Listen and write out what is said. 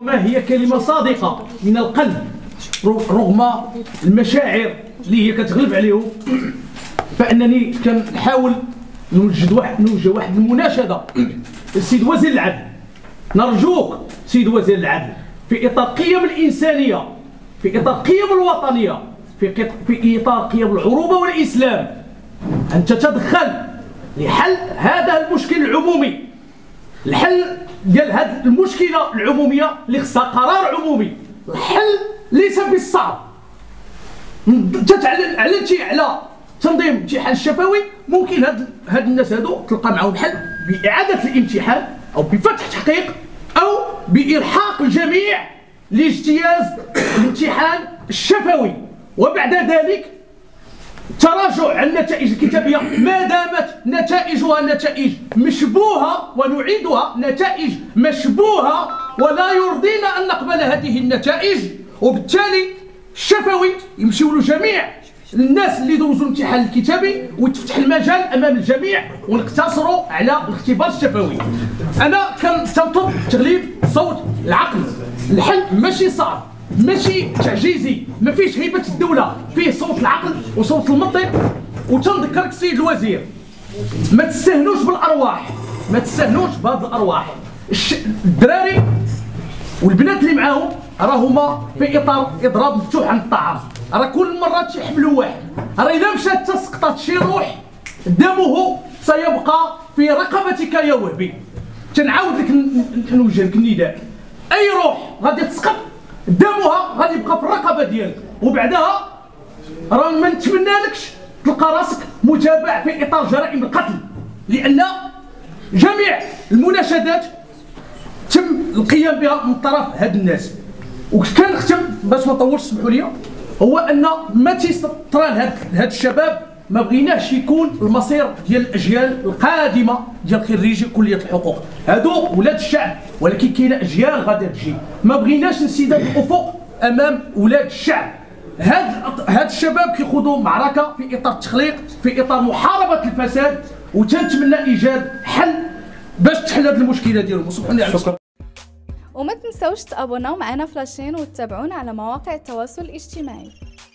ما هي كلمة صادقة من القلب رغم المشاعر اللي هي كتغلب عليهم. فانني كنحاول نوجه واحد المناشده للسيد وزير العدل. نرجوك سيد وزير العدل في اطار قيم الانسانيه، في اطار قيم الوطنيه، في اطار قيم العروبه والاسلام، ان تتدخل لحل هذا المشكل العمومي. الحل ديال هذه المشكله العموميه اللي خصها قرار عمومي. الحل ليس بالصعب. اعلنتي على تنظيم الامتحان الشفوي، ممكن هاد الناس هادو تلقى معهم حل باعاده الامتحان او بفتح تحقيق او بإلحاق الجميع لاجتياز الامتحان الشفوي، وبعد ذلك تراجع عن النتائج الكتابيه ما دامت نتائجها نتائج مشبوهه، ونعيدها نتائج مشبوهه، ولا يرضينا ان نقبل هذه النتائج. وبالتالي الشفوي يمشيو له جميع الناس اللي دوزوا الامتحان الكتابي ويتفتح المجال امام الجميع ونقتصروا على الاختبار الشفوي. انا كنطلب تغليب صوت العقل. الحل ماشي صعب، ماشي تعجيزي، ما فيش هيبه الدوله، فيه صوت العقل وصوت المنطق. وتنذكرك السيد الوزير، ما تستهنوش بالارواح، ما تستهنوش بهذه الارواح. الدراري والبنات اللي معاهم راهما في اطار اضراب مفتوح عن الطعام. راه كل مره تيحملوا واحد، راه اذا مشات تسقطت شي روح دمه سيبقى في رقبتك يا وهبي. تنعاود لك نوجه لك النداء، اي روح غادي تسقط دمها غادي يبقى في الرقبه ديالك، وبعدها راه ما نتمنالكش تلقى راسك متابع في اطار جرائم القتل، لان جميع المناشدات تم القيام بها من طرف هاد الناس. وكنختم باش ما نطولش، سمحوا لي، هو ان ما تيطرى لهاد الشباب ما بغيناش يكون المصير ديال الاجيال القادمه ديال خريجي كليه الحقوق. هادو ولاد الشعب، ولكن كاينه اجيال غادي تجي، ما بغيناش انسداد الافق امام ولاد الشعب. هاد الشباب كيخوضوا معركه في اطار التخليق، في اطار محاربه الفساد، وتنتمنى ايجاد حل باش تحل هاد المشكله ديالهم. وسمحوا على شكرا. وما تنساوش تابوناو معنا في لاشين وتتابعونا على مواقع التواصل الاجتماعي.